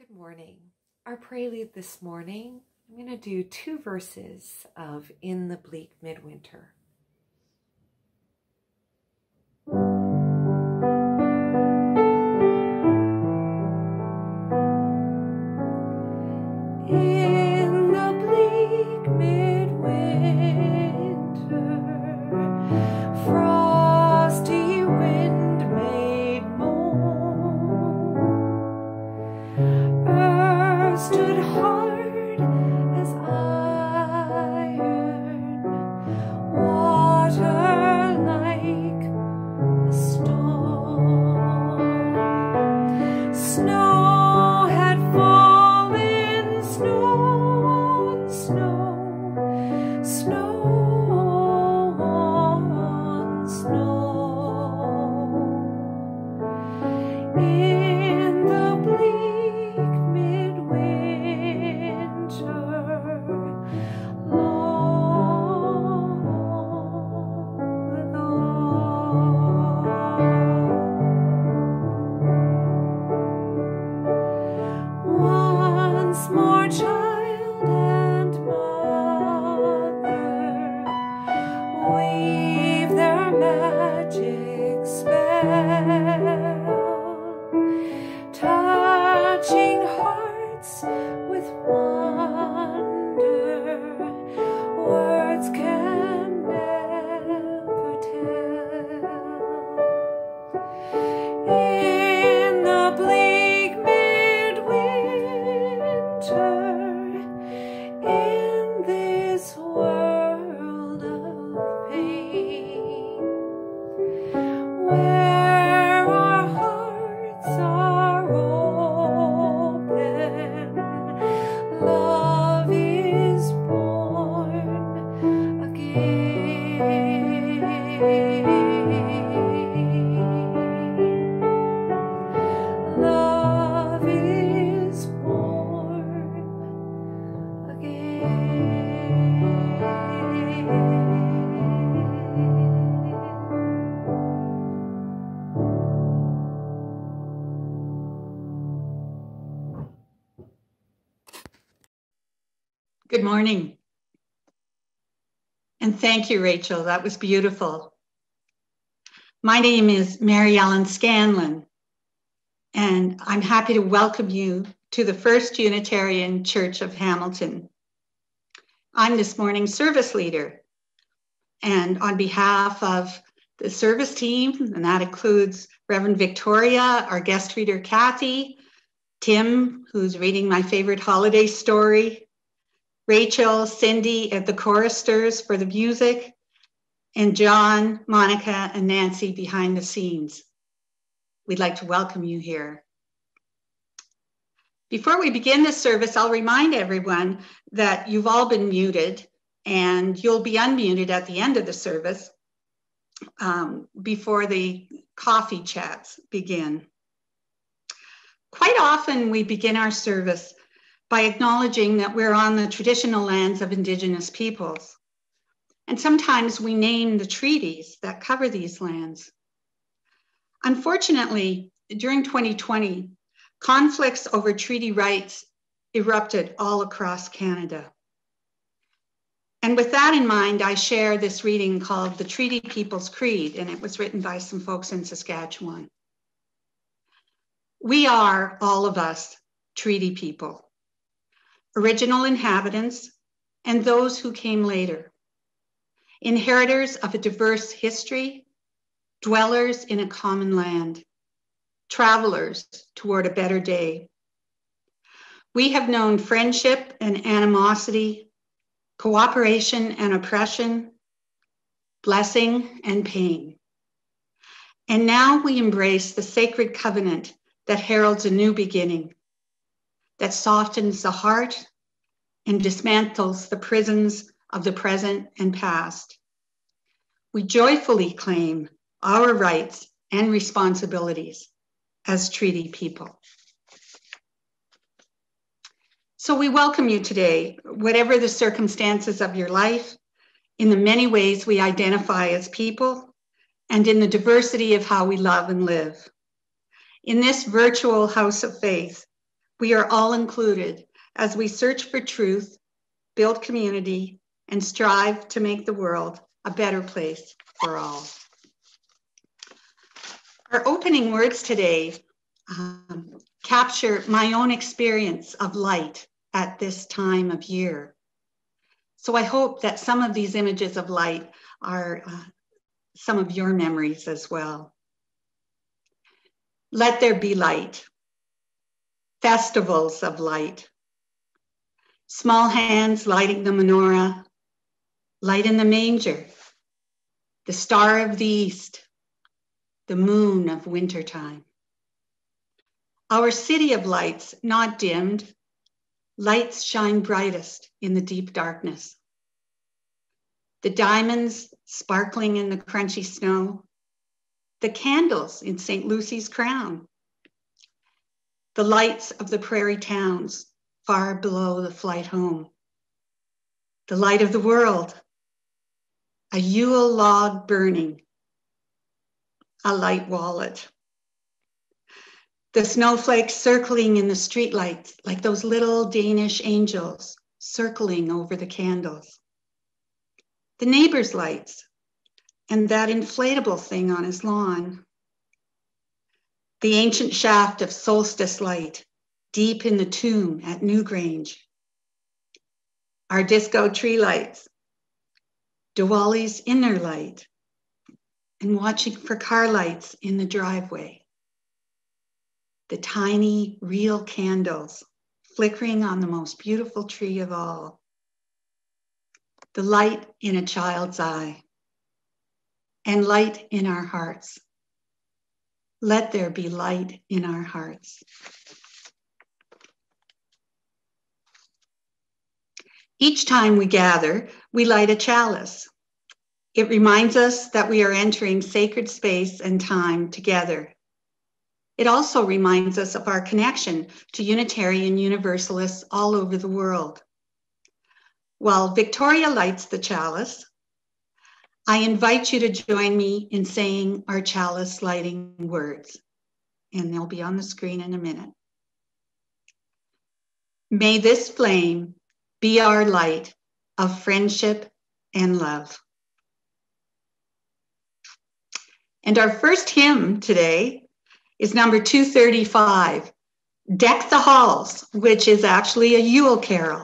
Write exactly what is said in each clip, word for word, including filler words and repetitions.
Good morning. Our prelude this morning, I'm going to do two verses of In the Bleak Midwinter. In the bleak midwinter, frosty wind made moan, earth stood hard as iron, water like a stone. Snow had fallen, snow on snow, snow on snow. In the bleak midwinter, long ago. Once more child and mother weave their magic spell, touching hearts with wonder, words can never tell. In the bleak midwinter, in this world of pain, where our hearts are open, love is born again. Love is born again. Good morning. And thank you, Rachel. That was beautiful. My name is Mary Ellen Scanlon, and I'm happy to welcome you to the First Unitarian Church of Hamilton. I'm this morning's service leader, and on behalf of the service team, and that includes Reverend Victoria, our guest reader Kathy, Tim, who's reading my favorite holiday story, Rachel, Cindy at the choristers for the music, and John, Monica, and Nancy behind the scenes. We'd like to welcome you here. Before we begin this service, I'll remind everyone that you've all been muted and you'll be unmuted at the end of the service um, before the coffee chats begin. Quite often we begin our service by acknowledging that we're on the traditional lands of Indigenous peoples. And sometimes we name the treaties that cover these lands. Unfortunately, during twenty twenty, conflicts over treaty rights erupted all across Canada. And with that in mind, I share this reading called The Treaty People's Creed, and it was written by some folks in Saskatchewan. We are, all of us, treaty people, original inhabitants, and those who came later, inheritors of a diverse history, dwellers in a common land, travelers toward a better day. We have known friendship and animosity, cooperation and oppression, blessing and pain. And now we embrace the sacred covenant that heralds a new beginning, that softens the heart and dismantles the prisons of the present and past. We joyfully claim our rights and responsibilities as treaty people. So we welcome you today, whatever the circumstances of your life, in the many ways we identify as people, and in the diversity of how we love and live. In this virtual house of faith, We are all included as we search for truth, build community, and strive to make the world a better place for all. Our opening words today um, capture my own experience of light at this time of year. So I hope that some of these images of light are uh, some of your memories as well. Let there be light. Festivals of light. Small hands lighting the menorah. Light in the manger. The star of the east. The moon of wintertime. Our city of lights not dimmed. Lights shine brightest in the deep darkness. The diamonds sparkling in the crunchy snow. The candles in Saint Lucy's crown. The lights of the prairie towns far below the flight home. The light of the world. A Yule log burning. A light wallet. The snowflakes circling in the streetlights like those little Danish angels circling over the candles. The neighbor's lights and that inflatable thing on his lawn. The ancient shaft of solstice light deep in the tomb at Newgrange. Our disco tree lights. Diwali's inner light. And watching for car lights in the driveway. The tiny, real candles flickering on the most beautiful tree of all. The light in a child's eye. And light in our hearts. Let there be light in our hearts. Each time we gather, we light a chalice. It reminds us that we are entering sacred space and time together. It also reminds us of our connection to Unitarian Universalists all over the world. While Victoria lights the chalice, I invite you to join me in saying our chalice lighting words, and they'll be on the screen in a minute. May this flame be our light of friendship and love. And our first hymn today is number two thirty-five, Deck the Halls, which is actually a Yule carol.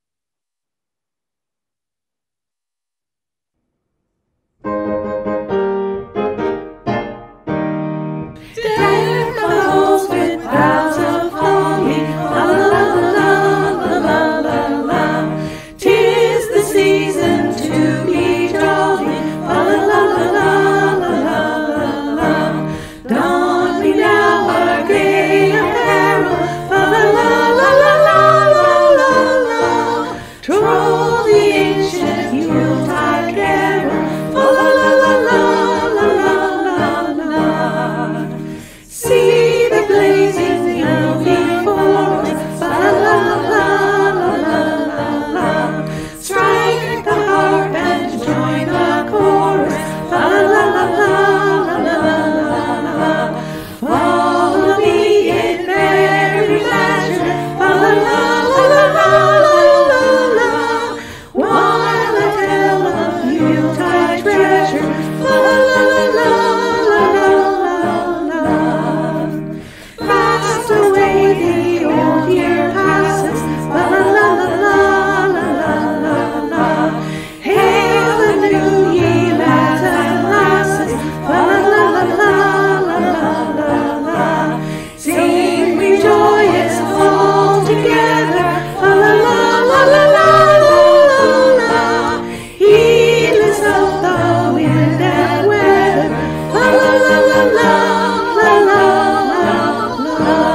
Deck the halls with boughs of holly, la la la la la la la. 'Tis the season to be jolly, la la la la la la la. Don we now our gay apparel, la la la la la la la la. Troll the ancient Yuletide carol, la la la la la la la la. See the blazing hill before us, la la la la la la la. Strike the harp and join the chorus, la la la la la la la. Follow me in merry measure, la la la la la la la. While I tell of Yuletide treasure, la la la la la la la. Fast away the old year passes, la la la la la la la la. Hail the new ye lads and lasses, la la la la la la la la. Sing we joyous all together, la la la la la la la la. Heedless of the wind and weather, la la la la la la la la la.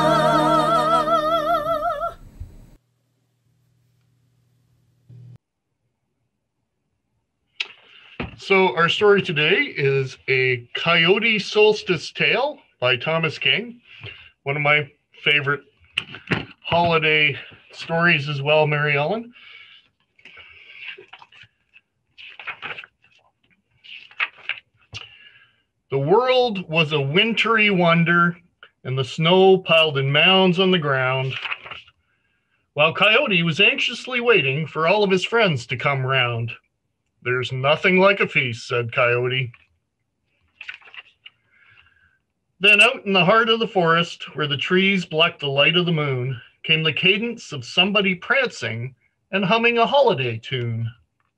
So our story today is a Coyote Solstice Tale by Thomas King, one of my favorite holiday stories as well, Mary Ellen. The world was a wintry wonder, and the snow piled in mounds on the ground, while Coyote was anxiously waiting for all of his friends to come round. "There's nothing like a feast," said Coyote. Then out in the heart of the forest, where the trees blocked the light of the moon, came the cadence of somebody prancing and humming a holiday tune.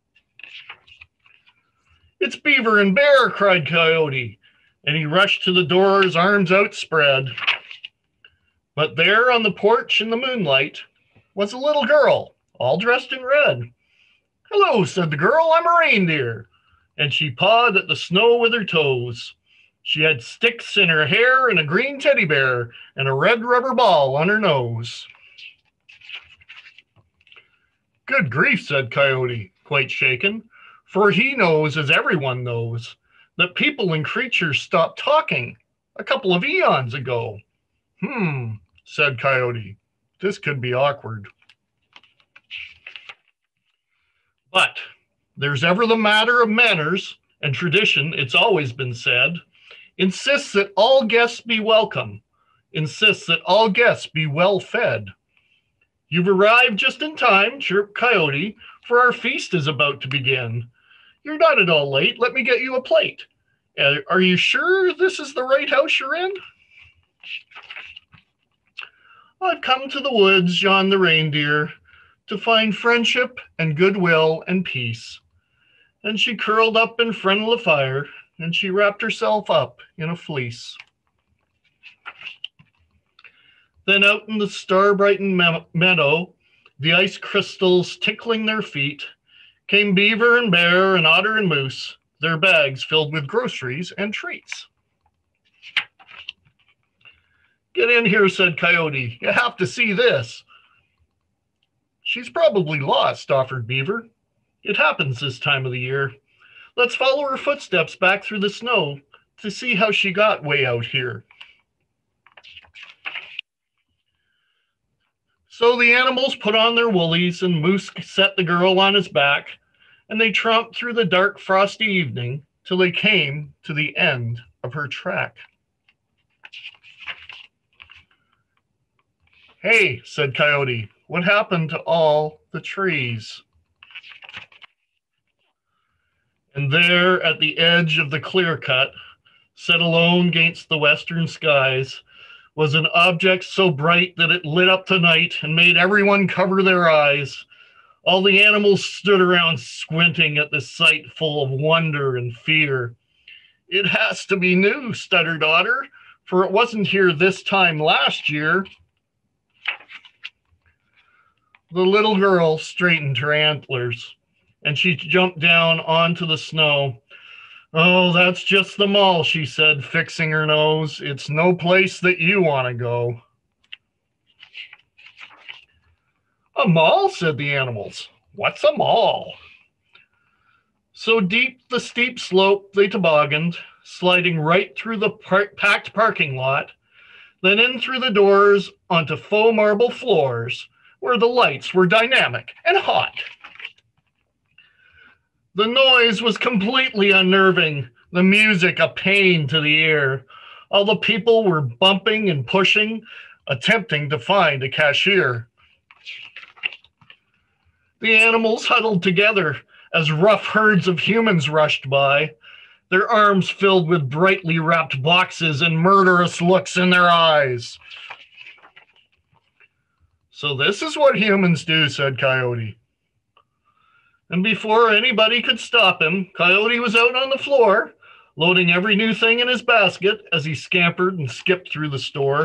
"It's Beaver and Bear," cried Coyote, and he rushed to the door, his arms outspread. But there on the porch in the moonlight was a little girl, all dressed in red. "Hello," said the girl, "I'm a reindeer." And she pawed at the snow with her toes. She had sticks in her hair and a green teddy bear and a red rubber ball on her nose. "Good grief," said Coyote, quite shaken, for he knows, as everyone knows, that people and creatures stopped talking a couple of eons ago. "Hmm," said Coyote, "this could be awkward." But there's ever the matter of manners, and tradition, it's always been said, insists that all guests be welcome, insists that all guests be well fed. "You've arrived just in time," chirped Coyote, "for our feast is about to begin. You're not at all late. Let me get you a plate. Uh, are you sure this is the right house you're in?" "I've come to the woods," yawned the reindeer, "to find friendship and goodwill and peace." And she curled up in front of the fire, and she wrapped herself up in a fleece. Then out in the star-brightened me- meadow, the ice crystals tickling their feet, came Beaver and Bear and Otter and Moose, their bags filled with groceries and treats. "Get in here," said Coyote. "You have to see this." "She's probably lost," offered Beaver. "It happens this time of the year. Let's follow her footsteps back through the snow to see how she got way out here." So the animals put on their woolies, and Moose set the girl on his back, and they tromped through the dark, frosty evening till they came to the end of her track. "Hey," said Coyote, "what happened to all the trees?" And there at the edge of the clear cut, set alone against the western skies, was an object so bright that it lit up the night and made everyone cover their eyes. All the animals stood around squinting at the sight, full of wonder and fear. "It has to be new," stuttered Otter, "for it wasn't here this time last year." The little girl straightened her antlers, and she jumped down onto the snow. "Oh, that's just the mall," she said, fixing her nose. "It's no place that you want to go." "A mall?" said the animals. "What's a mall?" So deep the steep slope they tobogganed, sliding right through the par- packed parking lot, then in through the doors onto faux marble floors, where the lights were dynamic and hot. The noise was completely unnerving, the music a pain to the ear. All the people were bumping and pushing, attempting to find a cashier. The animals huddled together as rough herds of humans rushed by, their arms filled with brightly wrapped boxes and murderous looks in their eyes. "So this is what humans do," said Coyote. And before anybody could stop him, Coyote was out on the floor, loading every new thing in his basket as he scampered and skipped through the store.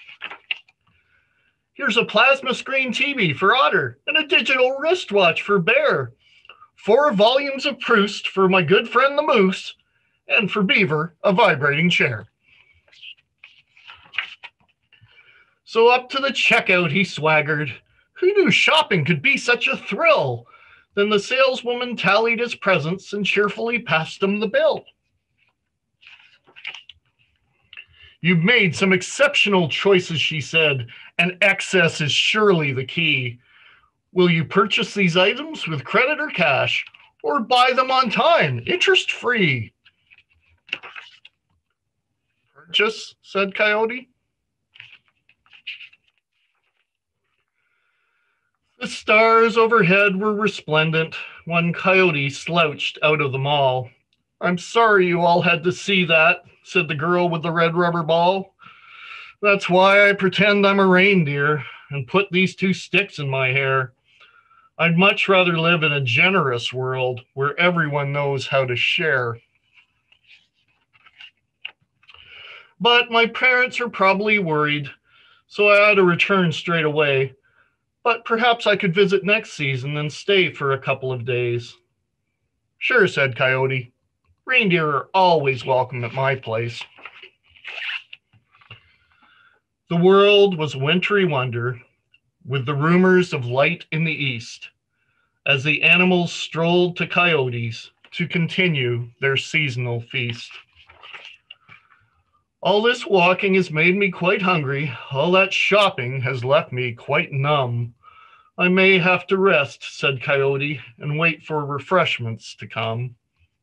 "Here's a plasma screen T V for Otter and a digital wristwatch for Bear. Four volumes of Proust for my good friend the Moose, and for Beaver, a vibrating chair." So up to the checkout he swaggered. Who knew shopping could be such a thrill? Then the saleswoman tallied his presents and cheerfully passed him the bill. "You've made some exceptional choices," she said, "and excess is surely the key. Will you purchase these items with credit or cash, or buy them on time, interest-free?" "Purchase," said Coyote. The stars overhead were resplendent. One coyote slouched out of the mall. "I'm sorry you all had to see that," said the girl with the red rubber ball. "That's why I pretend I'm a reindeer and put these two sticks in my hair. I'd much rather live in a generous world where everyone knows how to share. But my parents are probably worried, so I ought to return straight away. But perhaps I could visit next season and stay for a couple of days." "Sure," said Coyote. "Reindeer are always welcome at my place." The world was a wintry wonder, with the rumors of light in the east, as the animals strolled to Coyotes to continue their seasonal feast. "All this walking has made me quite hungry. All that shopping has left me quite numb. I may have to rest," said Coyote, "and wait for refreshments to come."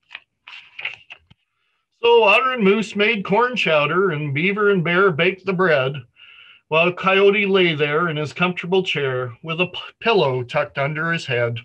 So Otter and Moose made corn chowder, and Beaver and Bear baked the bread, while Coyote lay there in his comfortable chair with a p- pillow tucked under his head.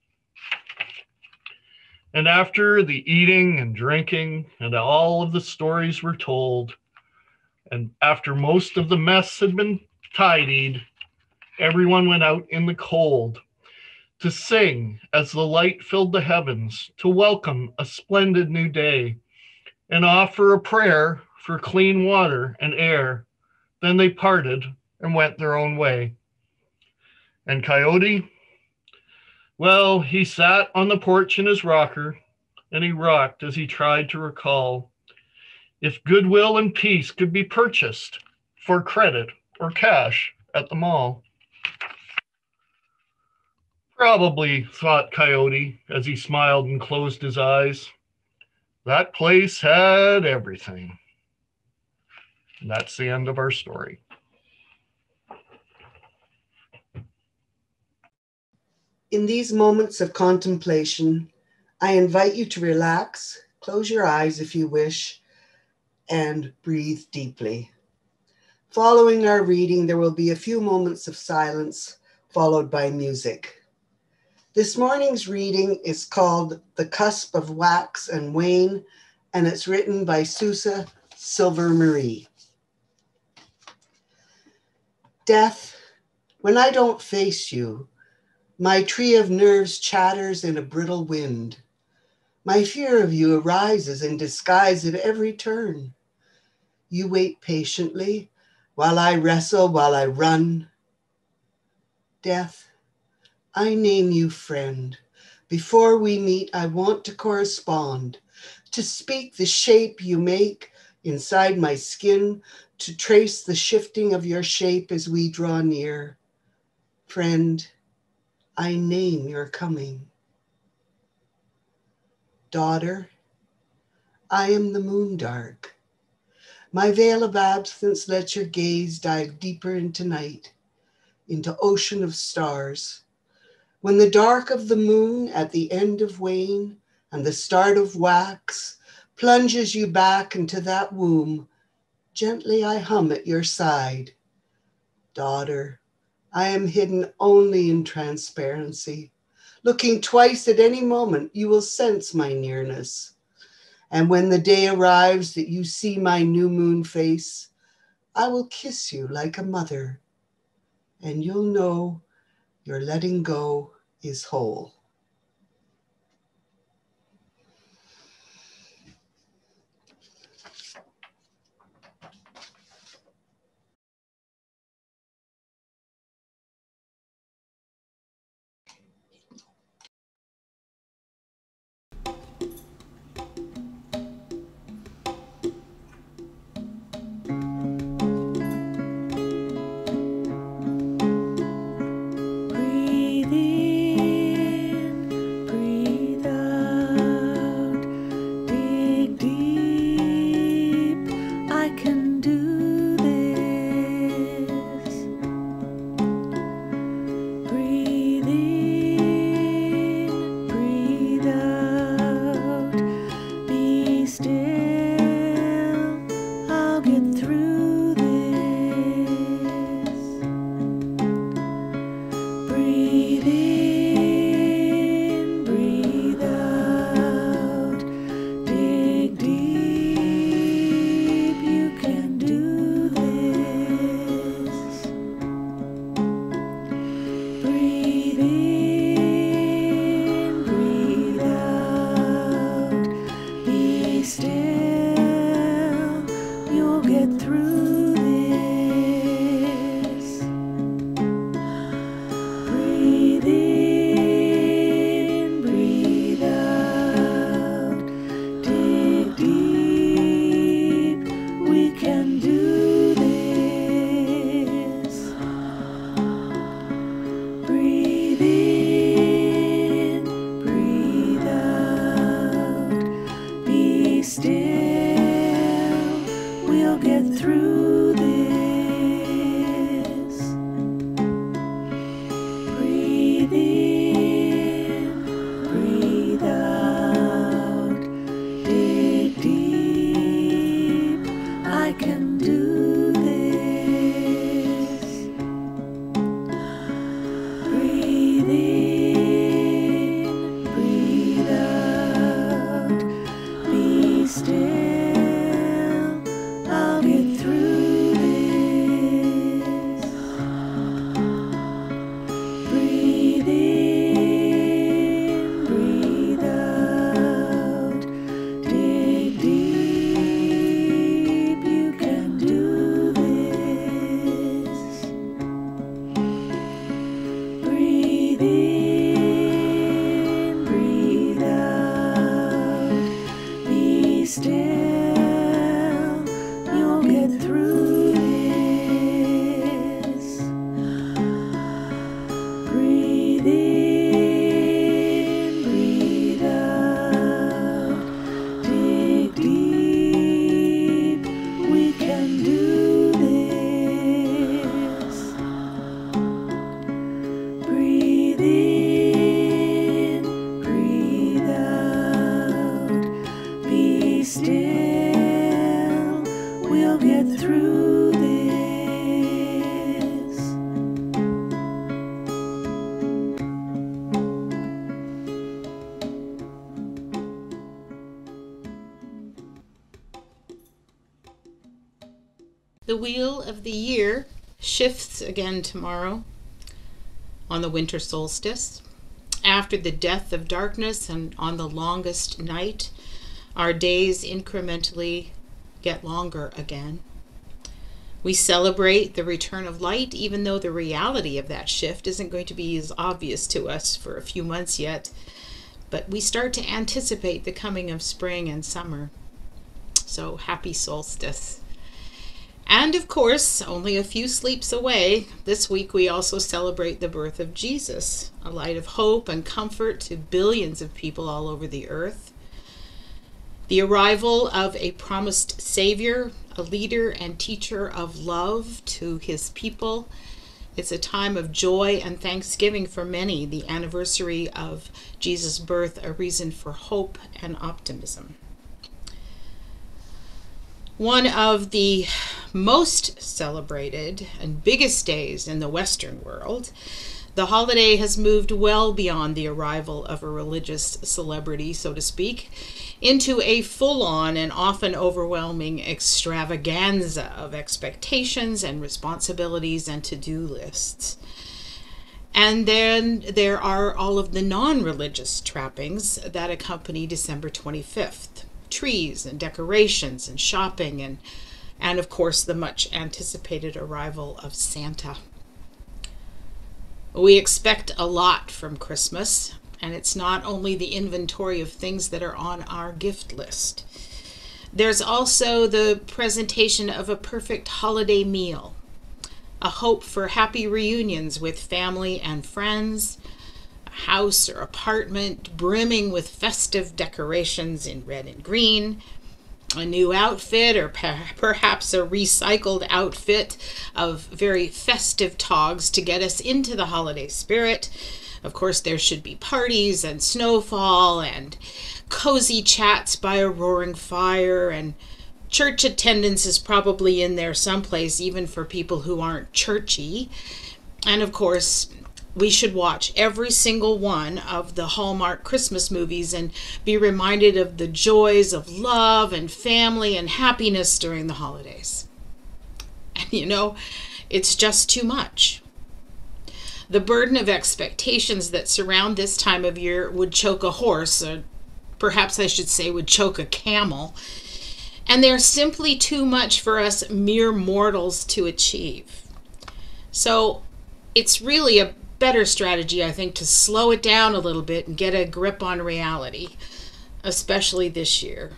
And after the eating and drinking and all of the stories were told, and after most of the mess had been tidied, everyone went out in the cold to sing as the light filled the heavens, to welcome a splendid new day, and offer a prayer for clean water and air. Then they parted and went their own way. And Coyote, well, he sat on the porch in his rocker, and he rocked as he tried to recall if goodwill and peace could be purchased for credit or cash at the mall. "Probably," thought Coyote as he smiled and closed his eyes. "That place had everything." And that's the end of our story. In these moments of contemplation, I invite you to relax, close your eyes if you wish, and breathe deeply. Following our reading, there will be a few moments of silence, followed by music. This morning's reading is called The Cusp of Wax and Wane, and it's written by Susa Silver Marie. Death, when I don't face you, my tree of nerves chatters in a brittle wind. My fear of you arises in disguise at every turn. You wait patiently while I wrestle, while I run. Death, I name you friend. Before we meet, I want to correspond, to speak the shape you make inside my skin, to trace the shifting of your shape as we draw near. Friend, I name your coming. Daughter, I am the moon dark. My veil of absence lets your gaze dive deeper into night, into ocean of stars. When the dark of the moon at the end of wane and the start of wax plunges you back into that womb, gently I hum at your side. Daughter, I am hidden only in transparency. Looking twice at any moment, you will sense my nearness. And when the day arrives that you see my new moon face, I will kiss you like a mother, and you'll know your letting go is whole. Breathe in. The wheel of the year shifts again tomorrow on the winter solstice. After the death of darkness and on the longest night, our days incrementally get longer again. We celebrate the return of light, even though the reality of that shift isn't going to be as obvious to us for a few months yet. But we start to anticipate the coming of spring and summer. So happy solstice. And of course, only a few sleeps away, this week we also celebrate the birth of Jesus, a light of hope and comfort to billions of people all over the earth. The arrival of a promised Savior, a leader and teacher of love to his people. It's a time of joy and thanksgiving for many, the anniversary of Jesus' birth, a reason for hope and optimism. One of the most celebrated and biggest days in the Western world, the holiday has moved well beyond the arrival of a religious celebrity, so to speak, into a full-on and often overwhelming extravaganza of expectations and responsibilities and to-do lists. And then there are all of the non-religious trappings that accompany December twenty-fifth. Trees and decorations and shopping and, and of course, the much anticipated arrival of Santa. We expect a lot from Christmas, and it's not only the inventory of things that are on our gift list. There's also the presentation of a perfect holiday meal, a hope for happy reunions with family and friends, a house or apartment brimming with festive decorations in red and green, a new outfit or per- perhaps a recycled outfit of very festive togs to get us into the holiday spirit. Of course, there should be parties and snowfall and cozy chats by a roaring fire, and church attendance is probably in there someplace, even for people who aren't churchy. And of course, we should watch every single one of the Hallmark Christmas movies and be reminded of the joys of love and family and happiness during the holidays. And you know, it's just too much. The burden of expectations that surround this time of year would choke a horse, or perhaps I should say would choke a camel. And they're simply too much for us mere mortals to achieve. So it's really a better strategy, I think, to slow it down a little bit and get a grip on reality, especially this year.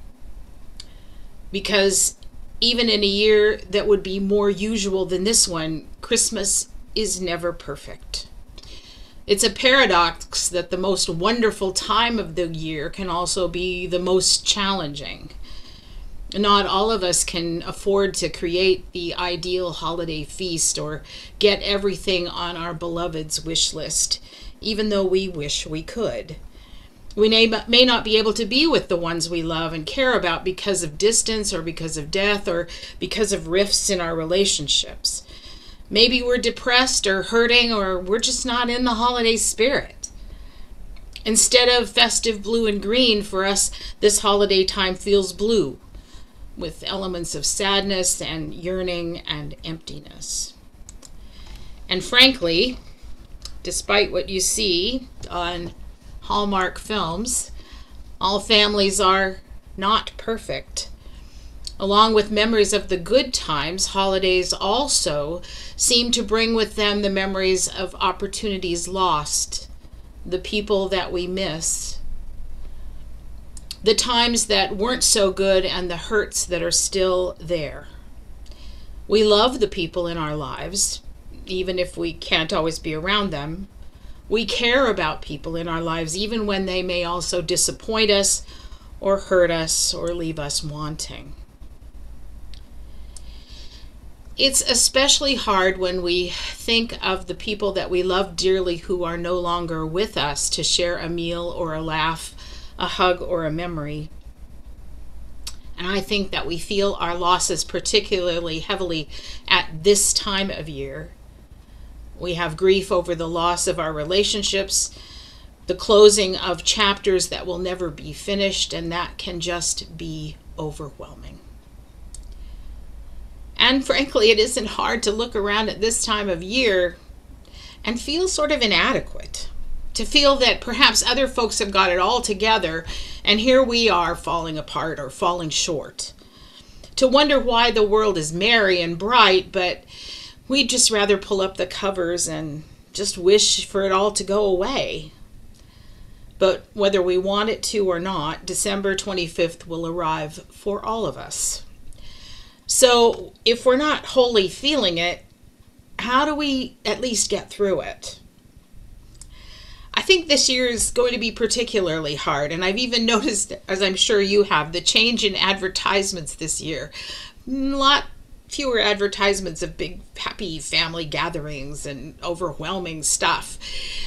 Because even in a year that would be more usual than this one, Christmas is never perfect. It's a paradox that the most wonderful time of the year can also be the most challenging. Not all of us can afford to create the ideal holiday feast or get everything on our beloved's wish list, even though we wish we could. We may, may not be able to be with the ones we love and care about because of distance or because of death or because of rifts in our relationships. Maybe we're depressed or hurting, or we're just not in the holiday spirit. Instead of festive blue and green, for us, this holiday time feels blue, with elements of sadness and yearning and emptiness. And frankly, despite what you see on Hallmark films, all families are not perfect. Along with memories of the good times, holidays also seem to bring with them the memories of opportunities lost, the people that we miss, the times that weren't so good, and the hurts that are still there. We love the people in our lives, even if we can't always be around them. We care about people in our lives, even when they may also disappoint us or hurt us or leave us wanting. It's especially hard when we think of the people that we love dearly who are no longer with us to share a meal or a laugh, a hug or a memory. And I think that we feel our losses particularly heavily at this time of year. We have grief over the loss of our relationships, the closing of chapters that will never be finished, and that can just be overwhelming. And frankly, it isn't hard to look around at this time of year and feel sort of inadequate. To feel that perhaps other folks have got it all together and here we are falling apart or falling short. To wonder why the world is merry and bright, but we'd just rather pull up the covers and just wish for it all to go away. But whether we want it to or not, December twenty-fifth will arrive for all of us. So if we're not wholly feeling it, how do we at least get through it? I think this year is going to be particularly hard, and I've even noticed, as I'm sure you have, the change in advertisements this year. A lot fewer advertisements of big, happy family gatherings and overwhelming stuff.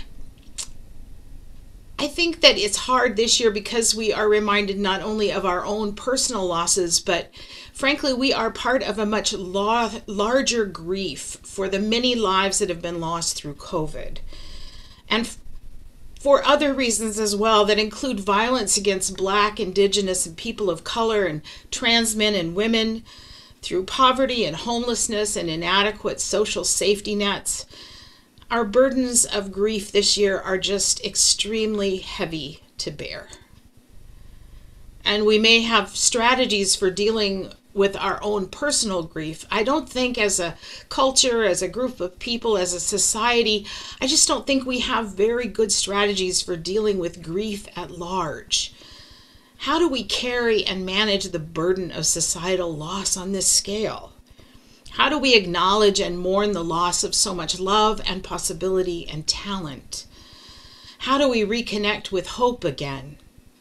I think that it's hard this year because we are reminded not only of our own personal losses, but frankly, we are part of a much la- larger grief for the many lives that have been lost through COVID. And f- for other reasons as well that include violence against Black, Indigenous, and people of color, and trans men and women, through poverty and homelessness and inadequate social safety nets. Our burdens of grief this year are just extremely heavy to bear. And we may have strategies for dealing with our own personal grief. I don't think as a culture, as a group of people, as a society, I just don't think we have very good strategies for dealing with grief at large. How do we carry and manage the burden of societal loss on this scale? How do we acknowledge and mourn the loss of so much love and possibility and talent? How do we reconnect with hope again?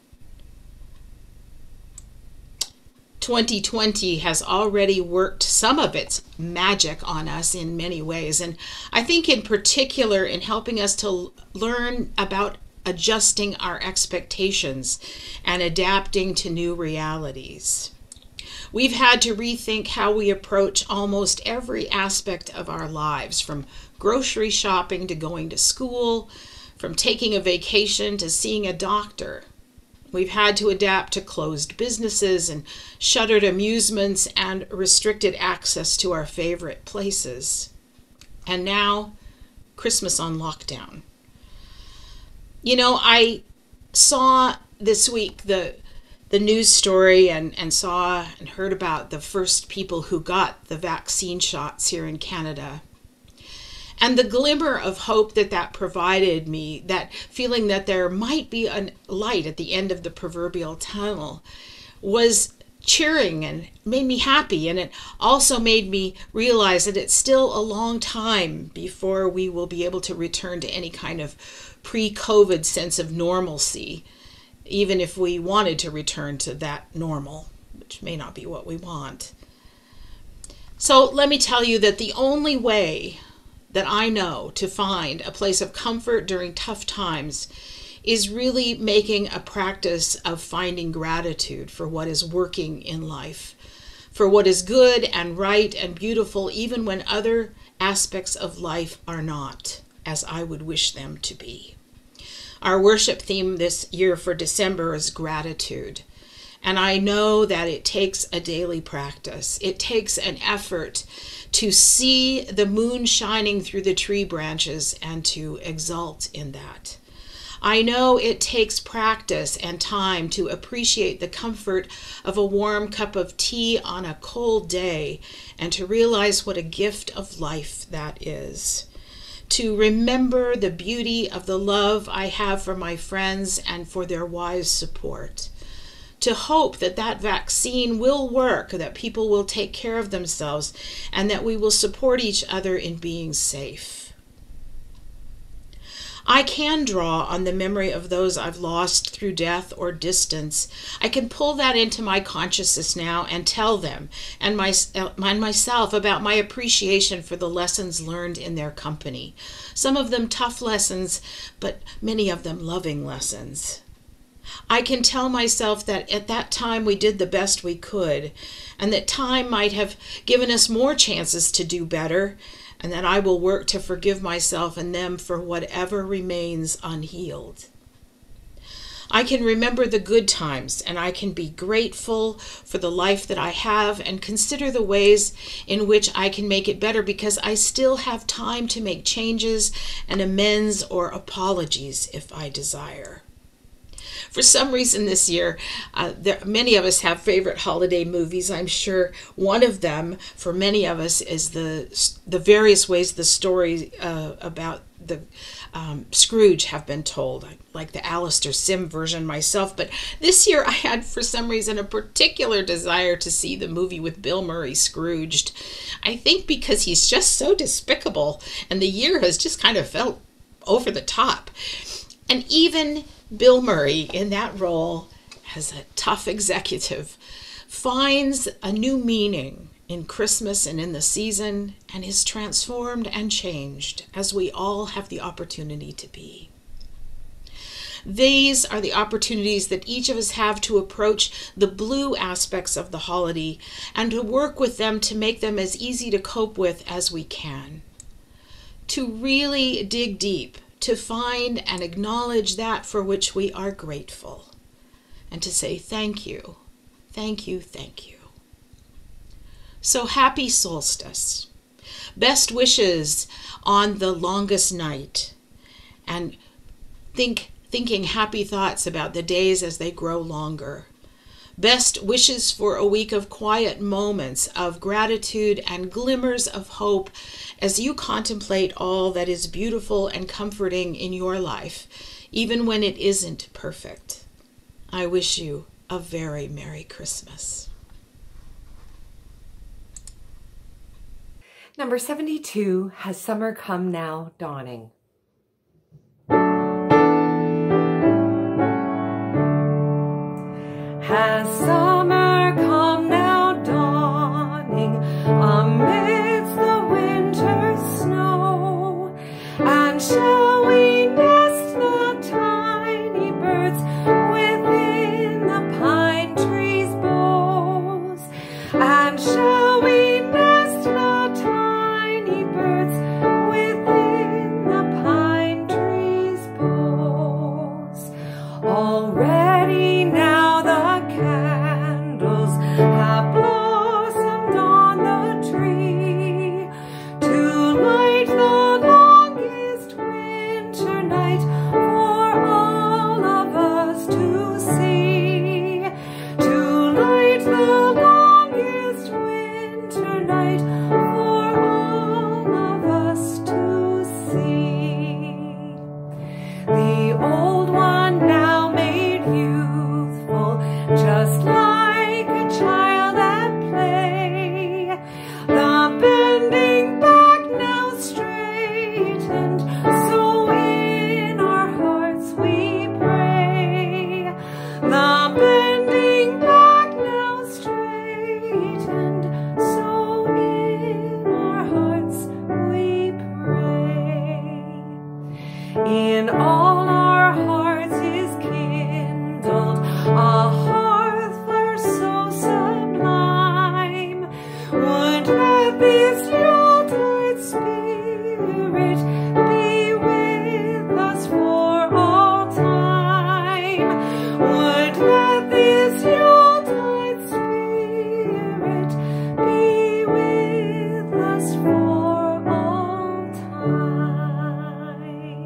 twenty twenty has already worked some of its magic on us in many ways, and I think in particular in helping us to learn about adjusting our expectations and adapting to new realities. We've had to rethink how we approach almost every aspect of our lives, from grocery shopping to going to school, from taking a vacation to seeing a doctor. We've had to adapt to closed businesses and shuttered amusements and restricted access to our favorite places. And now, Christmas on lockdown. You know, I saw this week the the news story and, and saw and heard about the first people who got the vaccine shots here in Canada. And the glimmer of hope that that provided me, that feeling that there might be a light at the end of the proverbial tunnel, was cheering and made me happy. And it also made me realize that it's still a long time before we will be able to return to any kind of pre-COVID sense of normalcy, even if we wanted to return to that normal, which may not be what we want. So let me tell you that the only way that I know to find a place of comfort during tough times is really making a practice of finding gratitude for what is working in life, for what is good and right and beautiful, even when other aspects of life are not as I would wish them to be. Our worship theme this year for December is gratitude. And I know that it takes a daily practice. It takes an effort to see the moon shining through the tree branches and to exult in that. I know it takes practice and time to appreciate the comfort of a warm cup of tea on a cold day and to realize what a gift of life that is. To remember the beauty of the love I have for my friends and for their wise support. To hope that that vaccine will work, that people will take care of themselves, and that we will support each other in being safe. I can draw on the memory of those I've lost through death or distance. I can pull that into my consciousness now and tell them and, my, and myself about my appreciation for the lessons learned in their company. Some of them tough lessons, but many of them loving lessons. I can tell myself that at that time we did the best we could, and that time might have given us more chances to do better, and that I will work to forgive myself and them for whatever remains unhealed. I can remember the good times, and I can be grateful for the life that I have and consider the ways in which I can make it better, because I still have time to make changes and amends or apologies if I desire. For some reason this year, uh, there, many of us have favorite holiday movies. I'm sure one of them for many of us is the the various ways the story uh, about the um, Scrooge have been told. I like the Alistair Sim version myself, but this year I had for some reason a particular desire to see the movie with Bill Murray, Scrooged. I think because he's just so despicable, and the year has just kind of felt over the top. And even Bill Murray, in that role as a tough executive, finds a new meaning in Christmas and in the season, and is transformed and changed, as we all have the opportunity to be. These are the opportunities that each of us have to approach the blue aspects of the holiday and to work with them to make them as easy to cope with as we can. To really dig deep, to find and acknowledge that for which we are grateful, and to say thank you, thank you, thank you. So happy solstice. Best wishes on the longest night, and think thinking happy thoughts about the days as they grow longer. Best wishes for a week of quiet moments of gratitude and glimmers of hope as you contemplate all that is beautiful and comforting in your life, even when it isn't perfect. I wish you a very Merry Christmas. Number seventy-two, Has Summer Come Now Dawning? Has summer come now dawning amidst the winter's snow? And shall we nest the tiny birds within the pine trees' boughs? And shall we nest the tiny birds within the pine trees' boughs? Already now the candles have blossomed on the tree to light the longest winter night for all of us to see. To light the longest winter night for all of us to see. The old one now made youthful, just like a child at play. The bending back now straightened, so in our hearts we pray. The bending back now straightened, so in our hearts we pray. In all our hearts is kindled a hearth flare so sublime. Would that this Yuletide spirit be with us for all time. Would that this Yuletide spirit be with us for all time.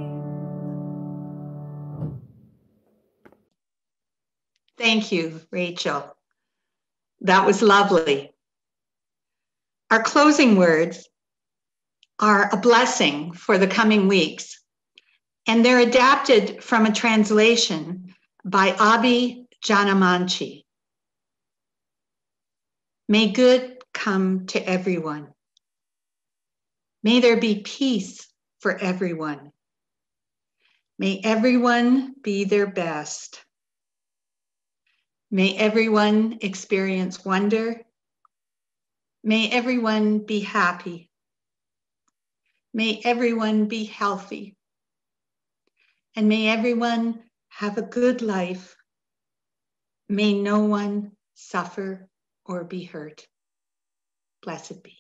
Thank you, Rachel. That was lovely. Our closing words are a blessing for the coming weeks, and they're adapted from a translation by Abi Janamanchi. May good come to everyone. May there be peace for everyone. May everyone be their best. May everyone experience wonder. May everyone be happy. May everyone be healthy. And may everyone have a good life. May no one suffer or be hurt. Blessed be.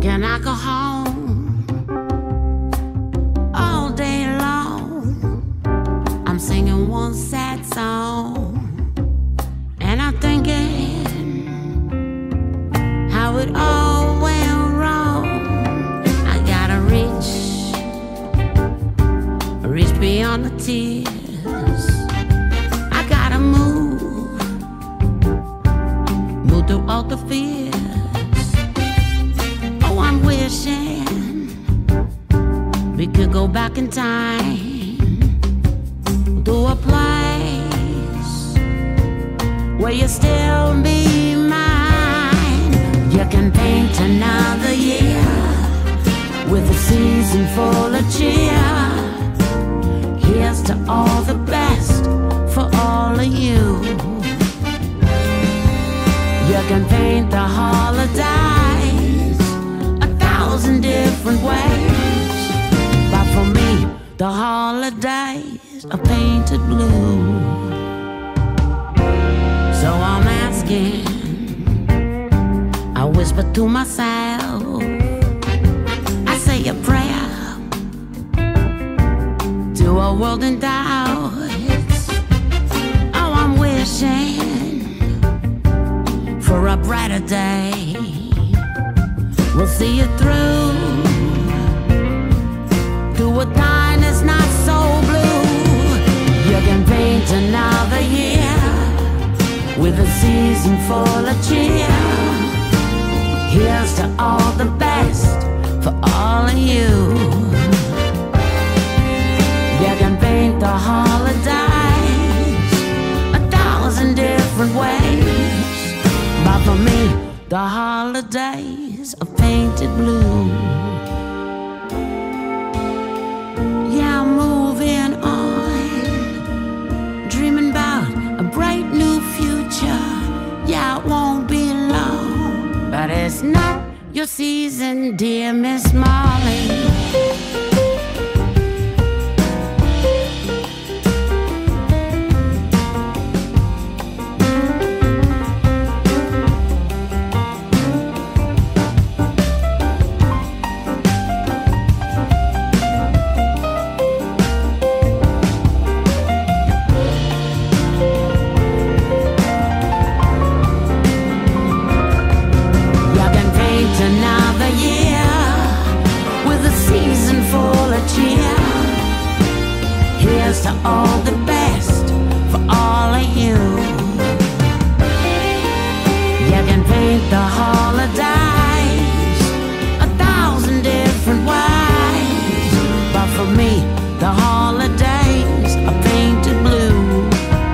Can I go home all day long? I'm singing one sad song, and I'm thinking how it all went wrong. I gotta reach, reach beyond the tears. I gotta move, move through all the fears. Oh, I'm wishing we could go back in time to a place where you still be mine. You can paint another year with a season full of cheer. Here's to all the best for all of you. You can paint the holidays a thousand different ways, but for me, the holidays are painted blue. So I'm asking, I whisper to myself, I say a prayer to a world in doubt. Oh, I'm wishing for a brighter day. We'll see it through to a time that's not so blue. You can paint another year with a season full of cheer. Here's to all the best for all of you. You can paint the holidays a thousand different ways, but for me, the holidays are painted blue. Yeah, I'm moving on, dreaming about a bright new future. Yeah, it won't be long, but it's not your season, dear Miss Molly. Another year with a season full of cheer. Here's to all the best for all of you. You can paint the holidays a thousand different ways, but for me, the holidays are painted blue.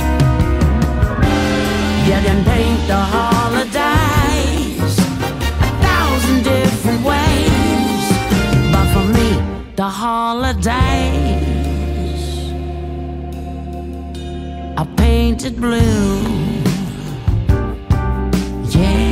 You can paint the holidays different ways, but for me, the holidays are painted blue. Yeah.